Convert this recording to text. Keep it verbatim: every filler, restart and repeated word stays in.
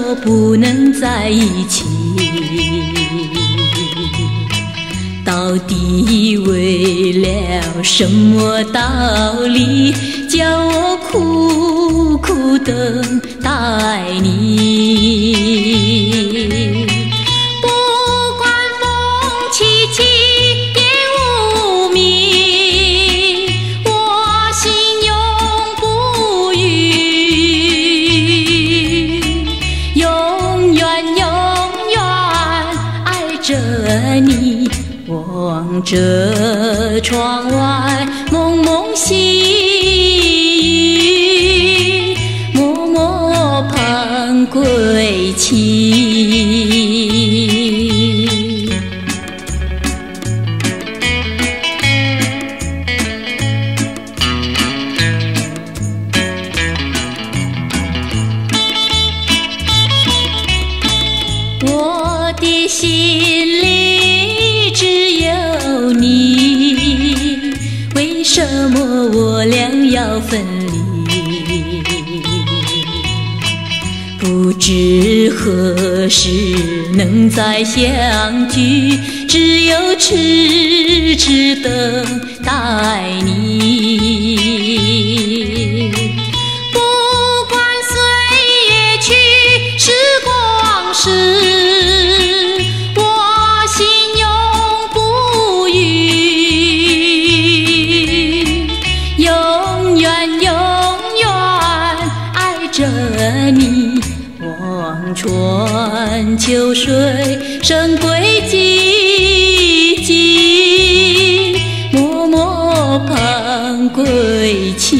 说不能在一起，到底为了什么道理，叫我苦苦等待你？不管风凄凄夜无明，我心永不渝，永远永远爱着你。望着窗外蒙蒙细雨，默默盼归期。我的心里只有你，为什么我俩要分离？不知何时能再相聚，只有痴痴等待你。不管岁月去，时光逝，你望穿秋水深归寂静，默默盼归期。